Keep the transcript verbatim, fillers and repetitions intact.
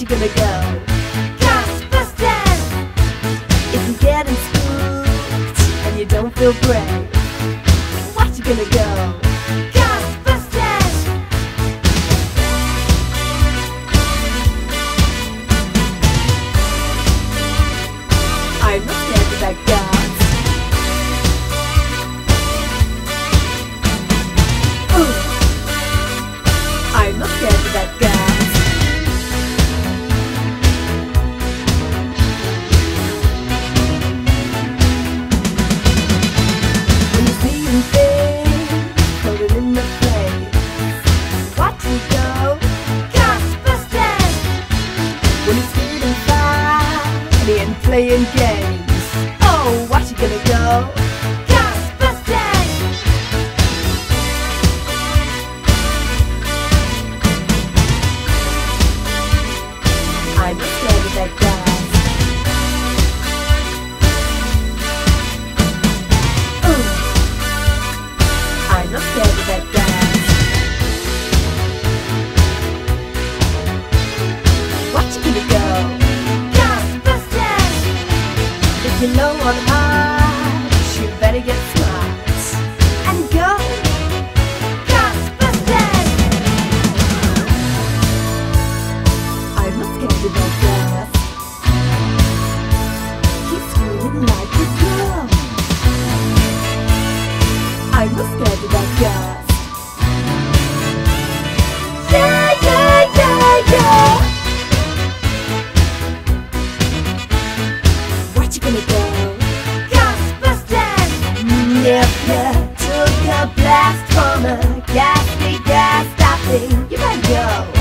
you gonna go? Ghastbusters! If you're getting spooked and you don't feel brave, what you gonna go? Ghastbusters! I'm not scared of that ghast. Ooh. I'm not scared of that ghast. When you see him things floating in the place, watch him go. Ghastbusters! When he's feeling fine and he ain't playing games, oh, watch you gonna go? Ghastbusters! I'm not scared of that ghast. Ooh. I'm not scared of that ghast. What you gonna go? Ghastbusters! If you're low on heart, you better get smart and go. Ghastbusters! I'm not scared of that ghast. He's screaming like a girl. I'm not scared of that ghast. Yeah, yeah, yeah, yeah. What you gonna go? Ghastbusters! If you took a blast from a ghastly ghast, I think you better go.